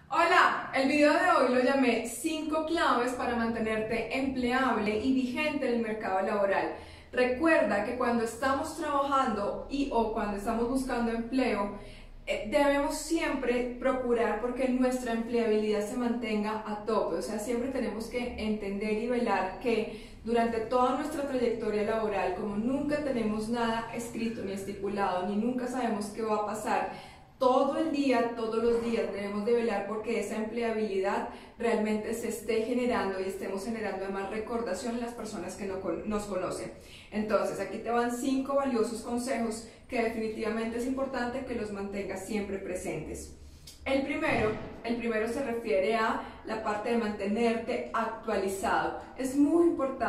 Hola, el video de hoy lo llamé 5 claves para mantenerte empleable y vigente en el mercado laboral. Recuerda que cuando estamos trabajando o cuando estamos buscando empleo, debemos siempre procurar porque nuestra empleabilidad se mantenga a tope. O sea, siempre tenemos que entender y velar que durante toda nuestra trayectoria laboral, como nunca tenemos nada escrito ni estipulado, ni nunca sabemos qué va a pasar, todo el día, todos los días debemos de velar porque esa empleabilidad realmente se esté generando y estemos generando además recordación en las personas que nos conocen. Entonces, aquí te van 5 valiosos consejos que definitivamente es importante que los mantengas siempre presentes. El primero se refiere a la parte de mantenerte actualizado. Es muy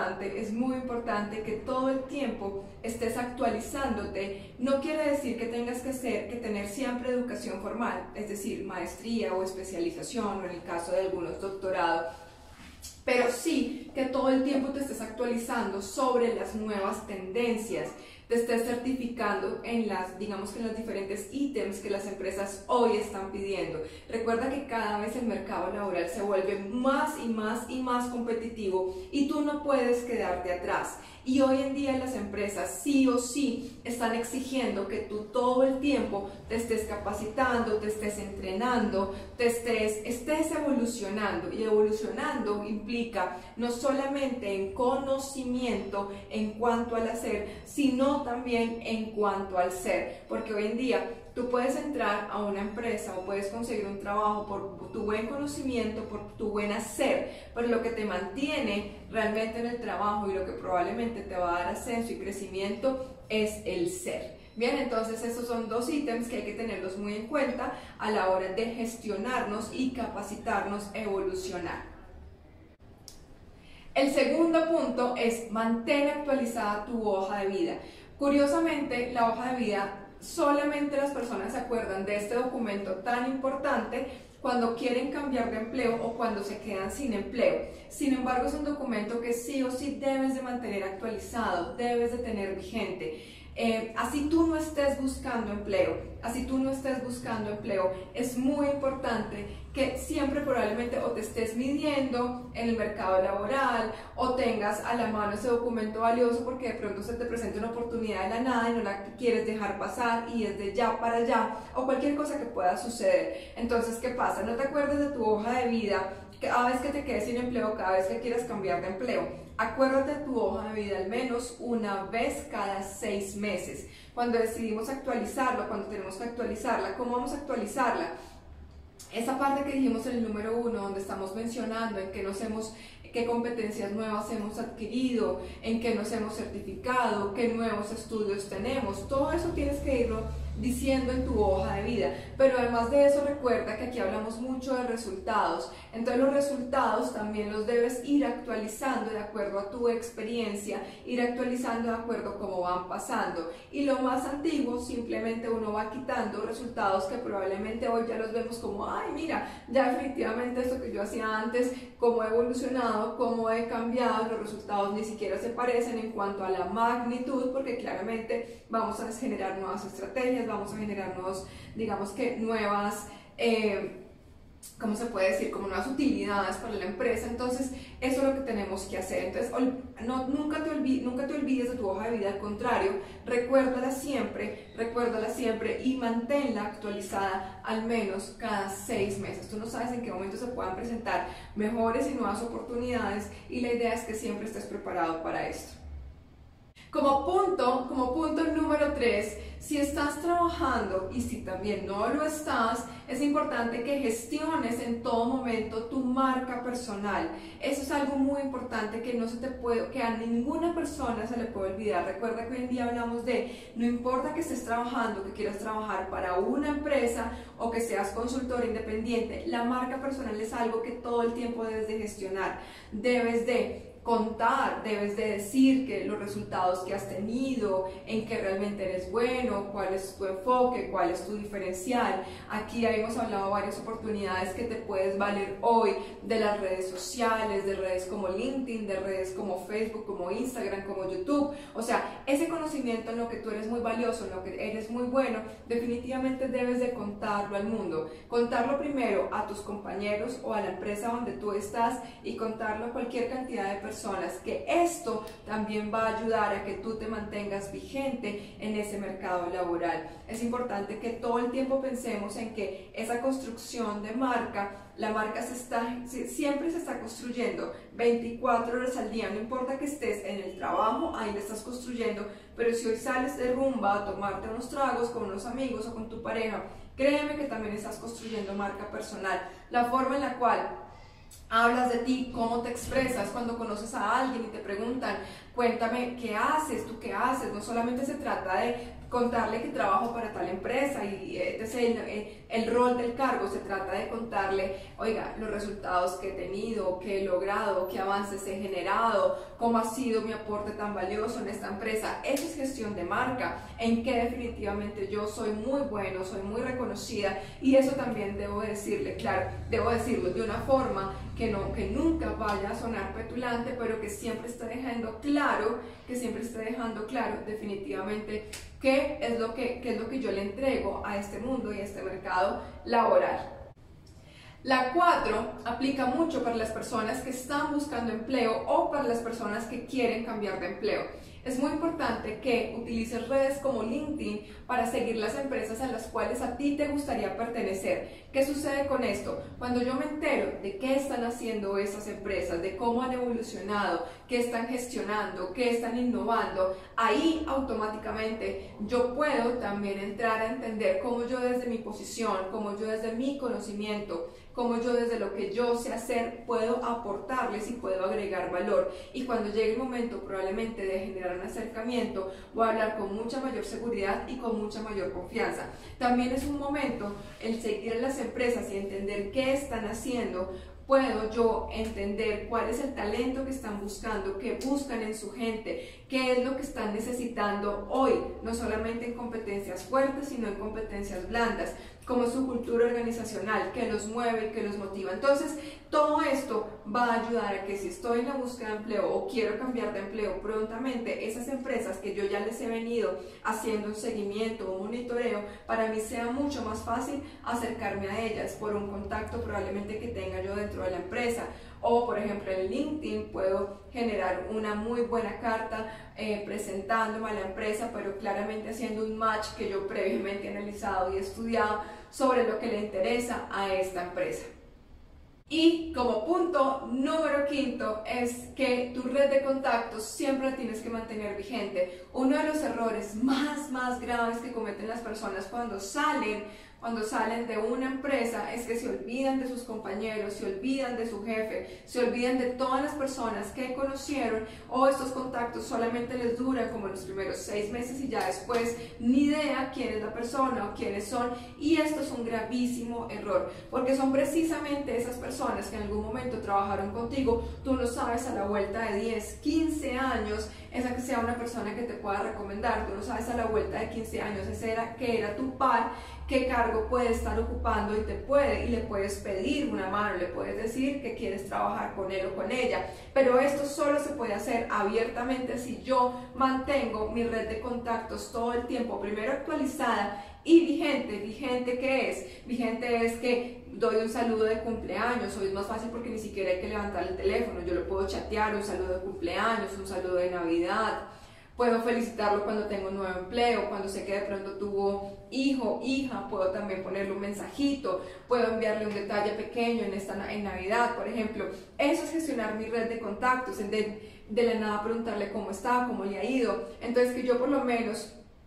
importante que todo el tiempo estés actualizándote. No quiere decir que tengas que tener siempre educación formal, es decir, maestría o especialización, o en el caso de algunos doctorado, pero sí que todo el tiempo te estés actualizando sobre las nuevas tendencias, te estés certificando en digamos que en los diferentes ítems que las empresas hoy están pidiendo. Recuerda que cada vez el mercado laboral se vuelve más y más competitivo y tú no puedes quedarte atrás. Y hoy en día las empresas sí o sí están exigiendo que tú todo el tiempo te estés capacitando, te estés entrenando, estés evolucionando. Y evolucionando implica no solamente en conocimiento en cuanto al hacer, sino también en cuanto al ser. Porque hoy en día tú puedes entrar a una empresa o puedes conseguir un trabajo por tu buen conocimiento, por tu buen hacer, pero lo que te mantiene realmente en el trabajo y lo que probablemente te va a dar ascenso y crecimiento es el ser. Bien, entonces estos son 2 ítems que hay que tenerlos muy en cuenta a la hora de gestionarnos y capacitarnos, evolucionar. El segundo punto es mantén actualizada tu hoja de vida. Curiosamente, la hoja de vida solamente las personas se acuerdan de este documento tan importante cuando quieren cambiar de empleo o cuando se quedan sin empleo. Sin embargo, es un documento que sí o sí debes de mantener actualizado, debes de tener vigente. Así tú no estés buscando empleo, es muy importante que siempre probablemente o te estés midiendo en el mercado laboral o tengas a la mano ese documento valioso porque de pronto se te presenta una oportunidad de la nada y no la quieres dejar pasar y es de ya para allá o cualquier cosa que pueda suceder. Entonces, ¿qué pasa? No te acuerdes de tu hoja de vida cada vez que te quedes sin empleo, cada vez que quieras cambiar de empleo. Acuérdate de tu hoja de vida al menos una vez cada 6 meses. Cuando decidimos actualizarla, cuando tenemos que actualizarla, ¿cómo vamos a actualizarla? Esa parte que dijimos en el número 1, donde estamos mencionando en qué competencias nuevas hemos adquirido, en qué nos hemos certificado, qué nuevos estudios tenemos, todo eso tienes que irlo diciendo en tu hoja de vida. Pero además de eso, recuerda que aquí hablamos mucho de resultados, entonces los resultados también los debes ir actualizando de acuerdo a tu experiencia, ir actualizando de acuerdo a cómo van pasando, y lo más antiguo simplemente uno va quitando resultados que probablemente hoy ya los vemos como ay mira, ya definitivamente esto que yo hacía antes, cómo he evolucionado, cómo he cambiado, los resultados ni siquiera se parecen en cuanto a la magnitud, porque claramente vamos a generar nuevas estrategias, vamos a generar digamos que nuevas, ¿cómo se puede decir? Como nuevas utilidades para la empresa. Entonces, eso es lo que tenemos que hacer. Entonces, nunca te olvides de tu hoja de vida, al contrario, recuérdala siempre y manténla actualizada al menos cada 6 meses. Tú no sabes en qué momento se puedan presentar mejores y nuevas oportunidades y la idea es que siempre estés preparado para esto. Como punto número 3, si estás trabajando y si también no lo estás, es importante que gestiones en todo momento tu marca personal. Eso es algo muy importante que a ninguna persona se le puede olvidar. Recuerda que hoy en día hablamos de, no importa que estés trabajando, que quieras trabajar para una empresa o que seas consultor independiente, la marca personal es algo que todo el tiempo debes de gestionar. Debes de contar, debes de decir que los resultados que has tenido, en qué realmente eres bueno, cuál es tu enfoque, cuál es tu diferencial. Aquí hemos hablado varias oportunidades que te puedes valer hoy de las redes sociales, de redes como LinkedIn, de redes como Facebook, como Instagram, como YouTube. O sea, ese conocimiento en lo que tú eres muy valioso, en lo que eres muy bueno, definitivamente debes de contarlo al mundo. Contarlo primero a tus compañeros o a la empresa donde tú estás y contarlo a cualquier cantidad de personas, que esto también va a ayudar a que tú te mantengas vigente en ese mercado laboral. Es importante que todo el tiempo pensemos en que esa construcción de marca, la marca siempre se está construyendo 24 horas al día, no importa que estés en el trabajo, ahí la estás construyendo, pero si hoy sales de rumba a tomarte unos tragos con unos amigos o con tu pareja, créeme que también estás construyendo marca personal. La forma en la cual hablas de ti, cómo te expresas cuando conoces a alguien y te preguntan, cuéntame qué haces, tú qué haces. No solamente se trata de contarle que trabajo para tal empresa y el rol del cargo, se trata de contarle, oiga, los resultados que he tenido, que he logrado, qué avances he generado, cómo ha sido mi aporte tan valioso en esta empresa. Eso es gestión de marca, en que definitivamente yo soy muy bueno, soy muy reconocida, y eso también debo decirle, claro, debo decirlo de una forma que nunca vaya a sonar petulante, pero que siempre esté dejando claro, definitivamente qué es lo que yo le entrego a este mundo y a este mercado laboral. La 4 aplica mucho para las personas que están buscando empleo o para las personas que quieren cambiar de empleo. Es muy importante que utilices redes como LinkedIn para seguir las empresas a las cuales a ti te gustaría pertenecer. ¿Qué sucede con esto? Cuando yo me entero de qué están haciendo esas empresas, de cómo han evolucionado, qué están gestionando, qué están innovando, ahí automáticamente yo puedo también entrar a entender cómo yo desde mi posición, cómo yo desde mi conocimiento, cómo yo desde lo que yo sé hacer puedo aportarles y puedo agregar valor. Y cuando llegue el momento probablemente de generar un acercamiento, voy a hablar con mucha mayor seguridad y con mucha mayor confianza. También es un momento el seguir a las empresas y entender qué están haciendo. Puedo yo entender cuál es el talento que están buscando, qué buscan en su gente, qué es lo que están necesitando hoy, no solamente en competencias fuertes, sino en competencias blandas, como su cultura organizacional, que los mueve, que los motiva. Entonces, todo esto va a ayudar a que si estoy en la búsqueda de empleo o quiero cambiar de empleo prontamente, esas empresas que yo ya les he venido haciendo un seguimiento, un monitoreo, para mí sea mucho más fácil acercarme a ellas por un contacto probablemente que tenga yo dentro de la empresa. O por ejemplo en LinkedIn puedo generar una muy buena carta presentándome a la empresa, pero claramente haciendo un match que yo previamente he analizado y estudiado sobre lo que le interesa a esta empresa. Y como punto número 5 es que tu red de contactos siempre la tienes que mantener vigente. Uno de los errores más graves que cometen las personas cuando salen de una empresa es que se olvidan de sus compañeros, se olvidan de su jefe, se olvidan de todas las personas que conocieron, o estos contactos solamente les duran como los primeros 6 meses y ya después ni idea quién es la persona o quiénes son. Y esto es un gravísimo error, porque son precisamente esas personas que en algún momento trabajaron contigo. Tú no sabes a la vuelta de 10, 15 años esa que sea una persona que te pueda recomendar. Tú no sabes a la vuelta de 15 años que era tu par, qué cargo puede estar ocupando, y le puedes pedir una mano, le puedes decir que quieres trabajar con él o con ella. Pero esto solo se puede hacer abiertamente si yo mantengo mi red de contactos todo el tiempo, primero actualizada y vigente. ¿Vigente qué es? Vigente es que doy un saludo de cumpleaños. Hoy es más fácil porque ni siquiera hay que levantar el teléfono, yo lo puedo chatear, un saludo de cumpleaños, un saludo de Navidad. Puedo felicitarlo cuando tengo un nuevo empleo, cuando sé que de pronto tuvo hijo, hija, puedo también ponerle un mensajito, puedo enviarle un detalle pequeño en Navidad, por ejemplo. Eso es gestionar mi red de contactos, de la nada preguntarle cómo está, cómo le ha ido. Entonces que yo por lo menos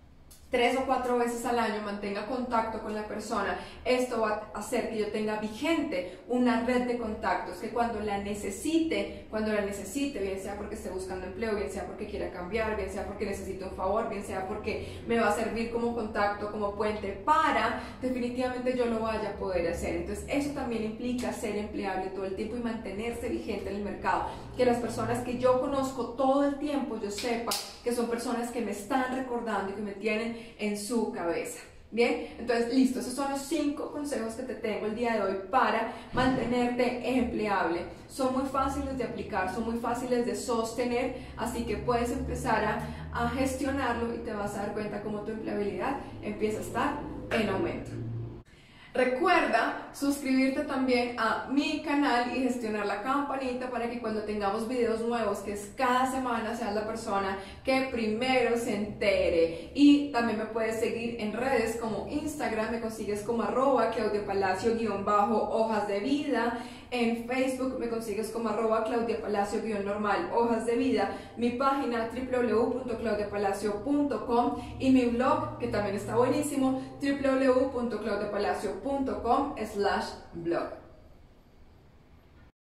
3 o 4 veces al año mantenga contacto con la persona, esto va a hacer que yo tenga vigente una red de contactos, que cuando la necesite, bien sea porque esté buscando empleo, bien sea porque quiera cambiar, bien sea porque necesite un favor, bien sea porque me va a servir como contacto, como puente para definitivamente yo lo vaya a poder hacer. Entonces eso también implica ser empleable todo el tiempo y mantenerse vigente en el mercado, que las personas que yo conozco todo el tiempo yo sepa que son personas que me están recordando y que me tienen en su cabeza. Bien, entonces listo, esos son los 5 consejos que te tengo el día de hoy para mantenerte empleable. Son muy fáciles de aplicar, son muy fáciles de sostener, así que puedes empezar a gestionarlo y te vas a dar cuenta cómo tu empleabilidad empieza a estar en aumento. Recuerda suscribirte también a mi canal y gestionar la campanita para que cuando tengamos videos nuevos, que es cada semana, seas la persona que primero se entere. Y también me puedes seguir en redes como Instagram, me consigues como @claudiapalacio_hojas de vida. En Facebook me consigues como @claudiapalacio_normal hojas de vida, mi página www.claudiapalacio.com y mi blog que también está buenísimo, www.claudiapalacio.com/blog.